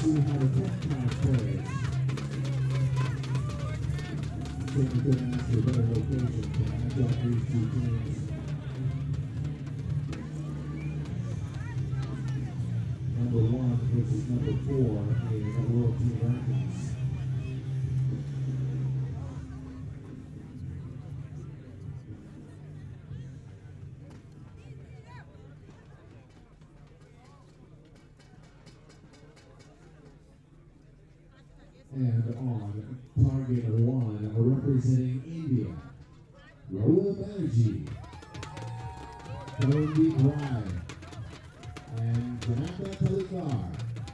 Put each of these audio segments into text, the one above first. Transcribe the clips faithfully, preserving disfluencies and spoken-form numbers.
see how the back kind of plays. Take a good answer to a better location to match up these two teams. Number one versus number four in the World Team Rankings. And on target one, representing India, Rahul Banerjee, Tarundeep Rai, and Jayanta Talukdar.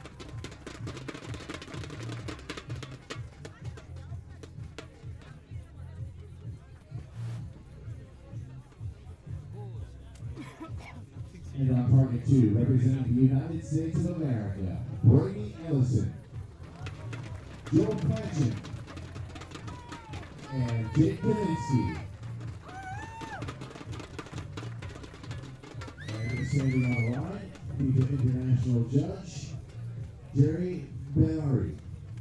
And on target two, representing the United States of America, Brady, Ellison, Fanchin, and Kaminski. And standing on the line, he's an international judge, Banerjee.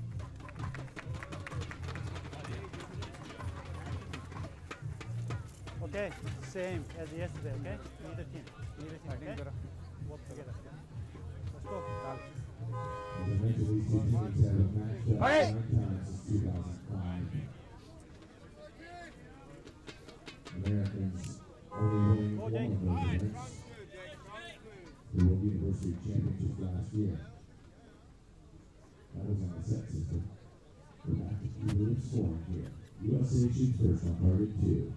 Okay, same as yesterday, okay? Neither team. Neither team, okay? Work together. Let's go. As I mentioned, these two teams have matched up nine times since two thousand five. Americans only winning one of those events. The World University Championships last year. That was on the set system. We're back to cumulative scoring here. U S A shoots first on target two.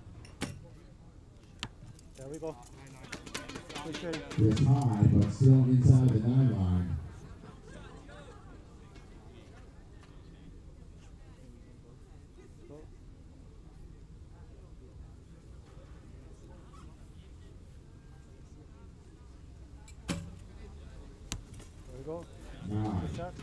There we go. It's high, but still inside the nine line. There we go. Nine. Good shot.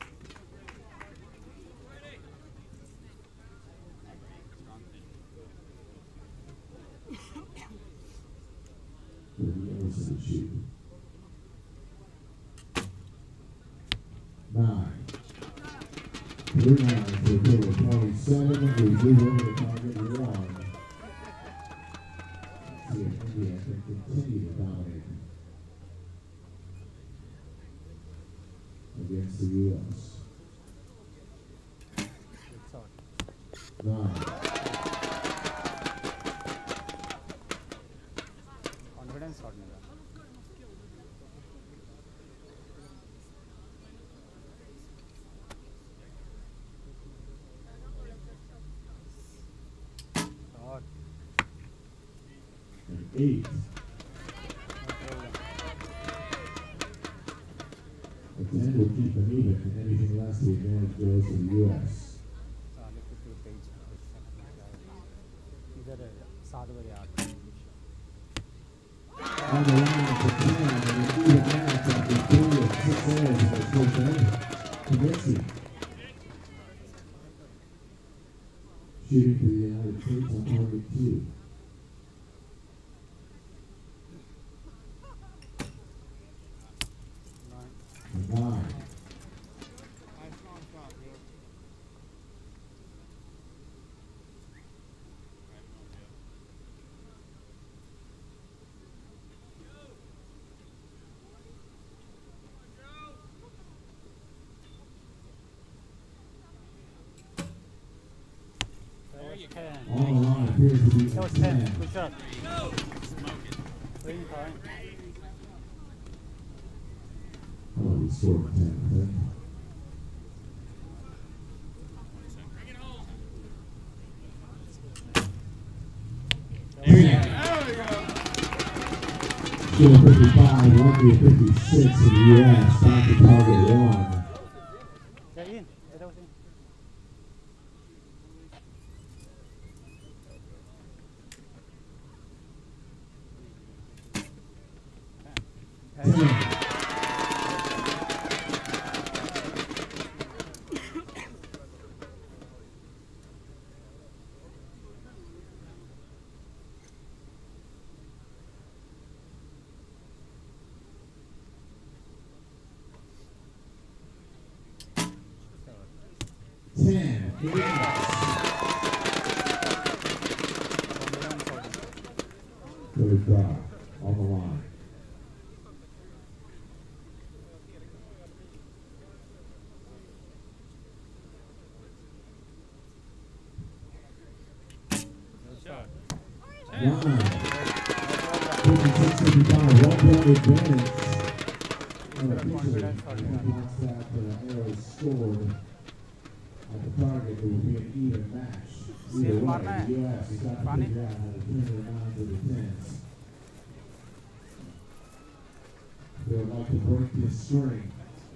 For the Ellison shoot. Nine. Three nine to a total of twenty-seven. We move over to target one. Let's see if India can continue to dominate against the U S. Nine. Confidence shot. And eight. A ten will keep them even, and anything less, the advantage goes to the U S. On the line for ten, and an even match after three and six errors in the first inning. Kaminski. Shooting for the United States on target two. Nine. On the line appears to be That was a ten. ten. Good shot. Green time. Oh, he scored ten, I think. Still fifty-five, lucky at fifty-six in the U S. Back to target one. They're in. Yeah, that was in. ten. Talukdar on the line. Line. fifty-six fifty-five, one point advantage. Once that uh, arrow is scored at the target, it will be an even match. Either way, the U S has got to figure out how to turn their nines into tens. They would like to break this string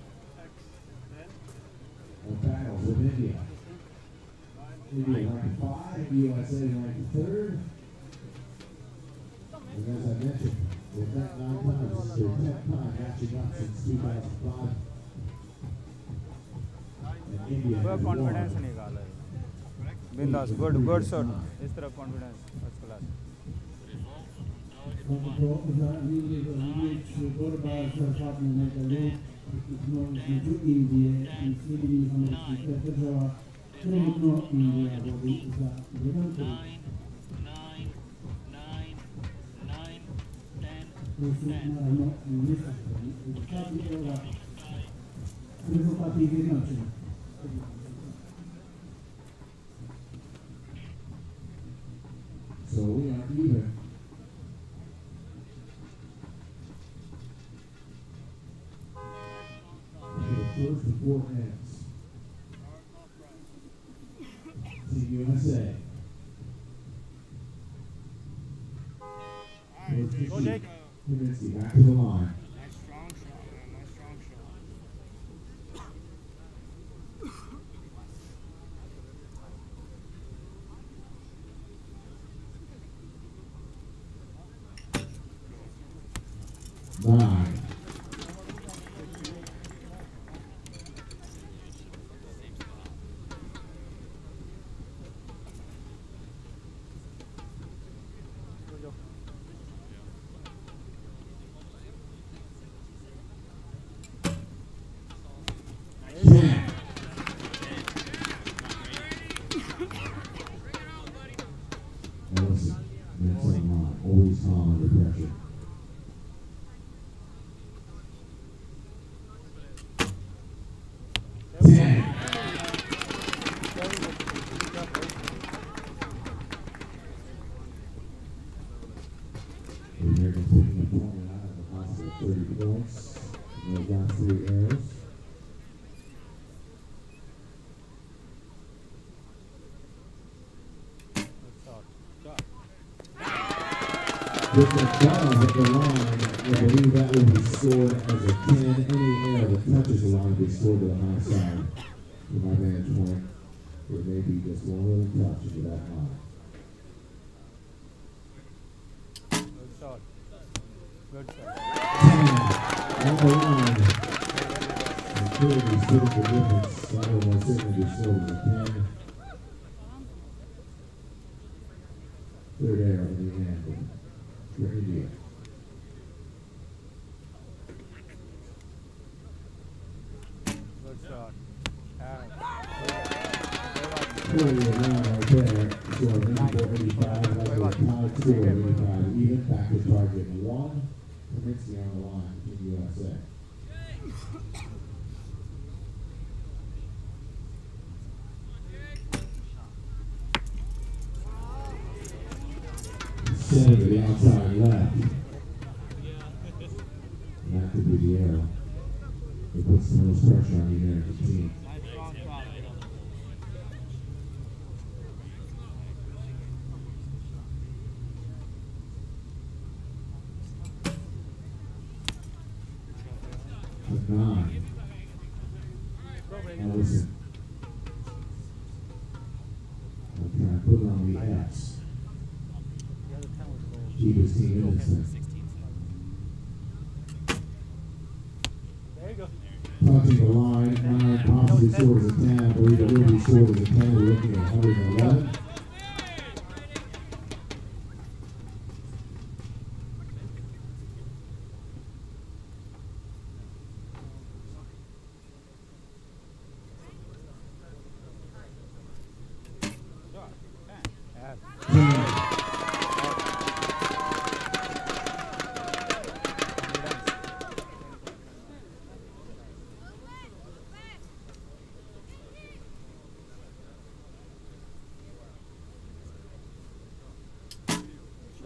of battles with India. India ranked five, U S A ranked third. And as I mentioned, they've met nine times. This is their tenth time matching up since two thousand five. And India has confidence won. निकाला है. Bindas, good, good shot. इस तरह confidence, first class. So we are even. The first of four ends. Team U S A. Go, Jake. Kaminski back to the line. Nice strong shot, man. Nice strong shot. Nine. Ten. Ellison, next on line, always calm under pressure. Ten. The Americans picking a point out of the possible thirty points in those last three arrows. With the ball at the line, I believe that will be scored as a ten. Any arrow that touches the line will be scored to the high side. From my vantage point, it may be just one little touch into that line. Good shot. Good shot. ten on the line. And clearly split the difference. That will most certainly be scored as a ten. Third arrow in the end. For India. Good shot. Clearly a round right there. Score of eighty-four eighty-five. That's a tied score of eighty-five. Even back to target one. Kaminski on the line for U S A. Center to the outside left. And that could be the arrow. It puts the most pressure on the American team. Nice strong shot. With nine. Ellison. We'll try and put it on the X. Keep his team innocent. There you go. Touching the line, nine possibly scored as a ten. I believe it will be scored as a ten. We're looking at one hundred eleven.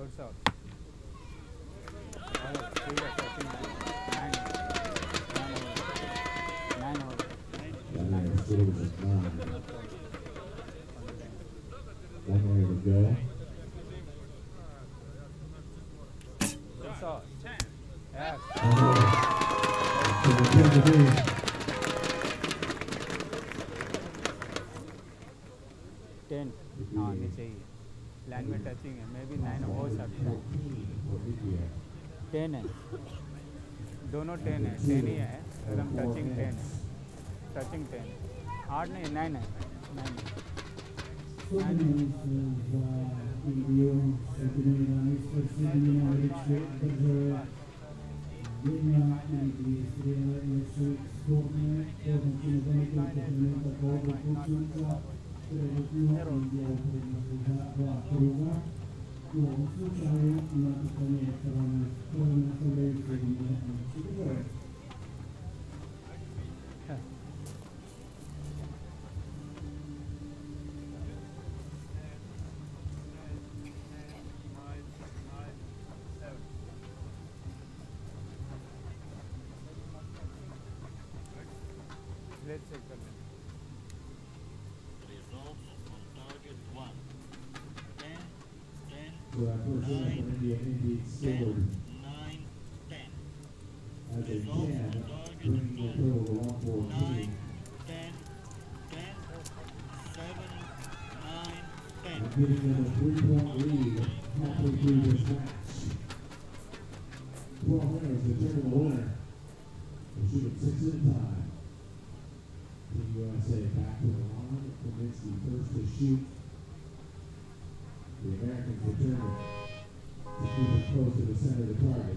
Good shot. Oh, three are touching nine. Nine. Nine over. That man scores at nine. One more to go. Good shot. Yes. Oh, so the ten to be. Ten. हाँ नीचे ही है. Line में touching है. May be nine हो सकता है. Ten है. दोनों टेन है. टेन ही है. एकदम टचिंग टेन है. Touching ten. आठ नहीं नाइन है. नाइन है. Let's check the Results on target one. ten, ten, So that first shot for India, India scored nine, ten. as a ten, bringing the total to one fourteen. ten, ten, seven, nine, ten. And giving them a three-point lead halfway through this match. twelve winners determine the winner. We'll shoot it six at a time. Team U S A back to the line. Kaminski first to shoot. The Americans determined to keep it close to the center of the target.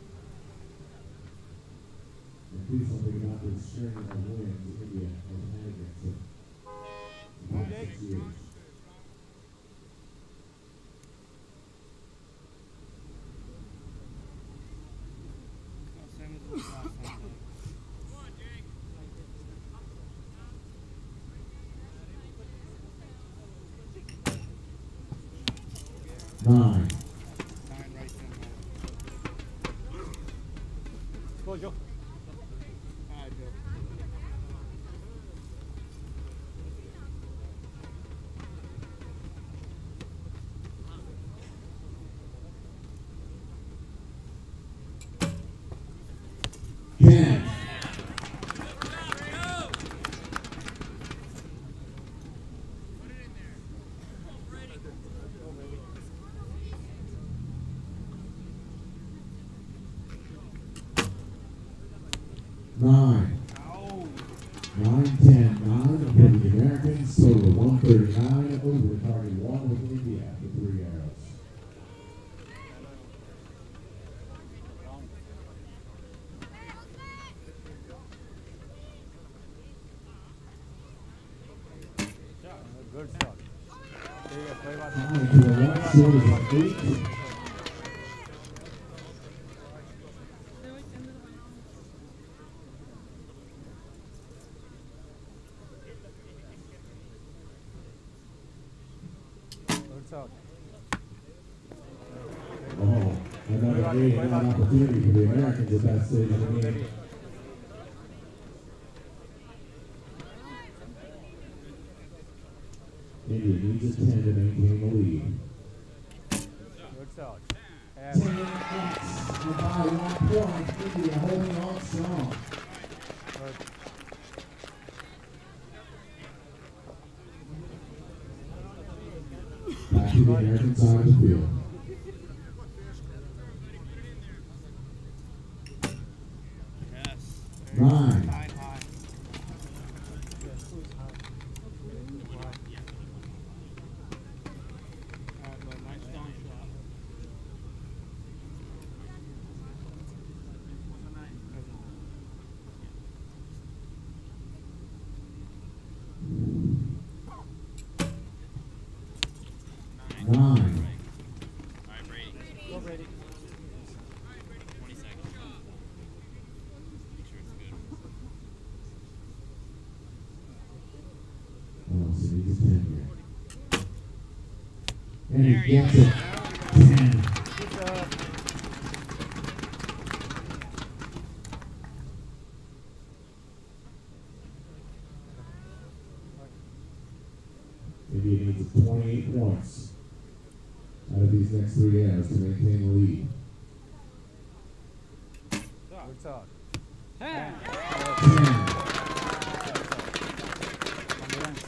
And do something about this string of wins India has had against them the last six years. Same as it was last time. Nine. Nine right there. Go, Joe. Alright, Joe. Ten. Nine. Nine, ten, nine for the Americans, total of one thirty-nine over the target one with India for three arrows. Good shot. ठीक है कोई बात नहीं. Time to the left short is an eight. Good shot. Oh, another eight, another opportunity for the Americans at that stage of the game. India needs a ten to maintain the lead. Good shot. ten points by one point. India holding on strong. Good. Back to the American side of the field. Yes. Nine. Nine high. Alright, but nice strong shot. Nine. Alright, Brady. Go, Brady. twenty seconds. Make sure it's good. Oh, so he needs a ten here. And he gets it. ten. these next three airs to maintain the lead. Good shot. ten. Confidence.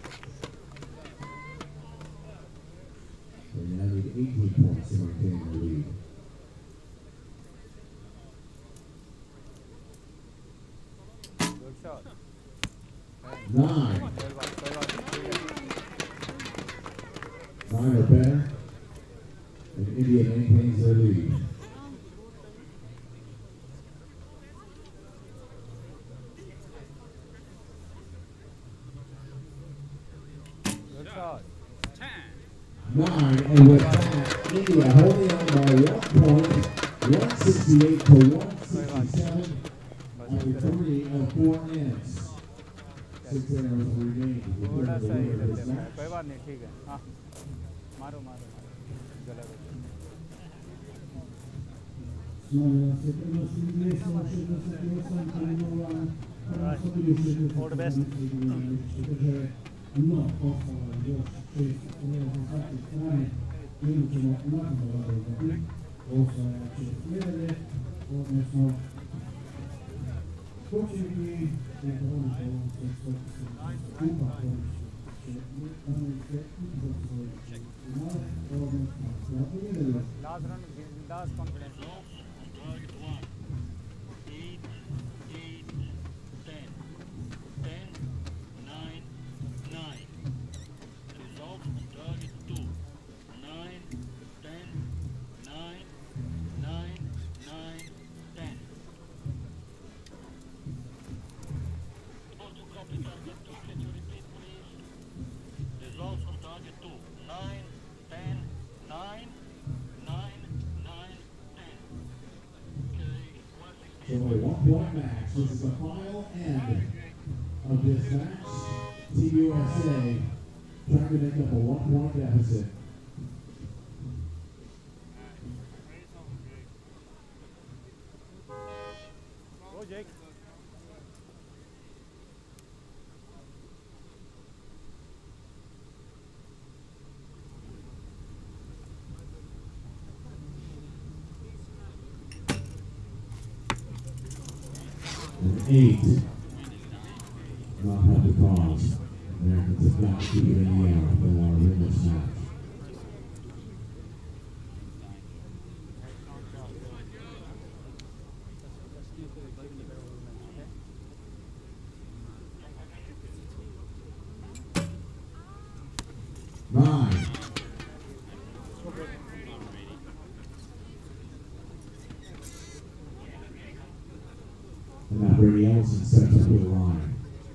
They now need eighteen points to maintain the lead. Good shot. Nine. twelve, twelve, Nine or better. And India maintains their lead. Good shot. Nine, and with that, India holding on by one point, one sixty-eight to one sixty-seven, after three of four ends. Six errors remaining. थोड़ा सा ही रहते हैं कोई बात नहीं ठीक है हाँ मारो मारो मारो गलत All the best. Last run, last confidence. Target one. Eight, eight, ten. Ten, nine, nine. Result target two. Nine, ten, nine, nine, nine, ten. Supposed to copy target two. Can you repeat, please? Results on target two. Nine, ten, nine, nine, nine, ten. Okay, one So only one point match. This is the final end of this match. Team U S A trying to make up a one point deficit. Go, Jake. And eight. Not have the cause. Americans have got to keep it in the air if they want to win this match. Nine. And now Brady Ellison steps up to the line.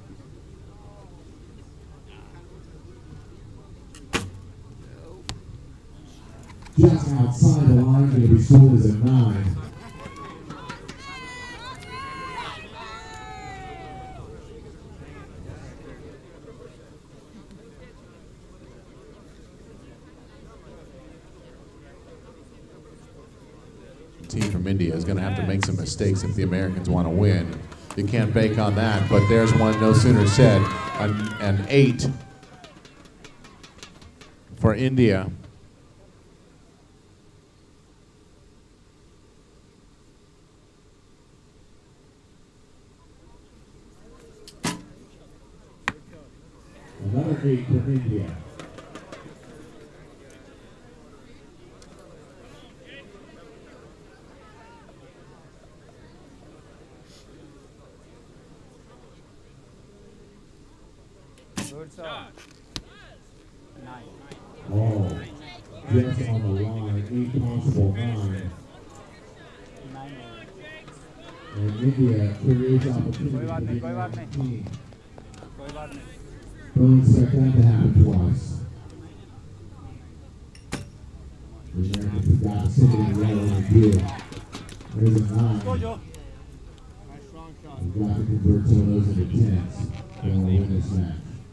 Just outside the line, going to be scored as a nine. Team from India is going to have to make some mistakes if the Americans want to win. You can't bank on that, but there's one no sooner said. An, an eight for India. Another eight for India. Good shot. Nine. Oh, just on the line, eight possible nine. Nine over. And India creates कोई opportunity बात for नहीं the कोई बात American नहीं team. कोई बात नहीं Don't expect that to happen twice. The Americans have got to sit in the yellow and blue. There's a Go, nine. Joe. Nice strong shot. We've got to convert some of those into tens. They want to win this match.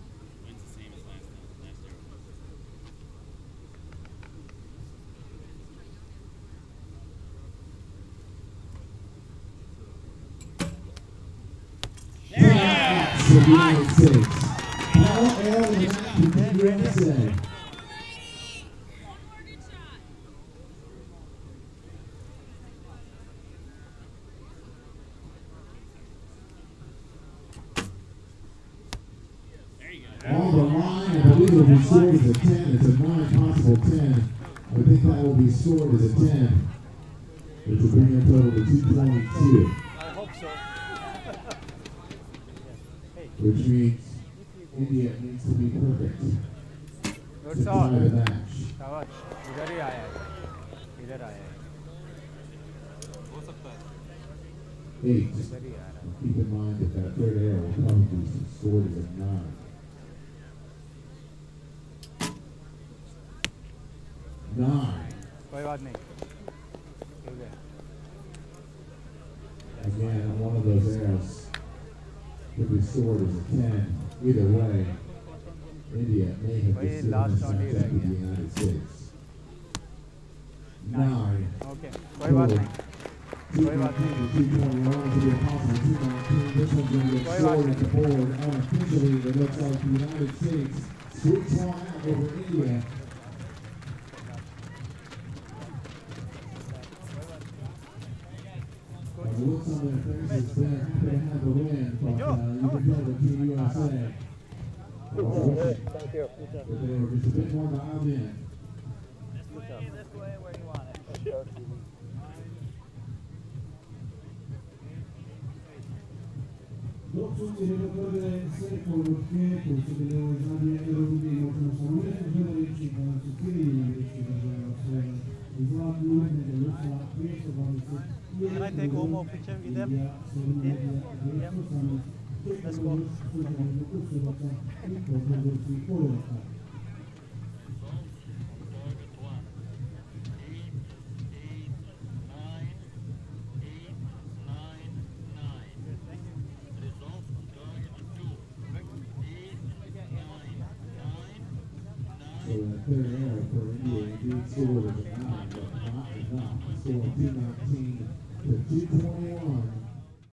That's the United States. Paul L. and the U S A. believe it will be scored as a ten. It's a nine possible ten. I think that will be scored as a ten, which will bring the total to two twenty-two. I hope so. Which means India needs to be perfect Good to shot. tie the match. शाबाश इधर ही आया है इधर आया है Eight. इधर ही आ रहा है Keep in mind that that third arrow will probably be scored as a nine. Nine. कोई बात नहीं ठीक है Again, one of those arrows could be scored as a ten. Either way, India may have Wait, just last this shot match ही up रह with the गया। United States. Nine. Okay कोई बात नहीं कोई बात नहीं two twenty-one to be a possible two nineteen. This one's going to get कोई बात scored at नहीं the board. Unofficially, it looks like the United States sweeps one out over India. By the looks on their faces, they're happy to have the win, but uh, you can tell the Team U S A was wishing that they were just a bit more dialed in. Doktor Talukdar secolo che questo deve usare l'erodino con salute e riuscita a scrivere riuscita a usare il fa questo quando Can I take one more picture with them? Yeah. Let's go. So that third arrow for India indeed scored as a nine, but not enough. Scoring two nineteen to two twenty-one.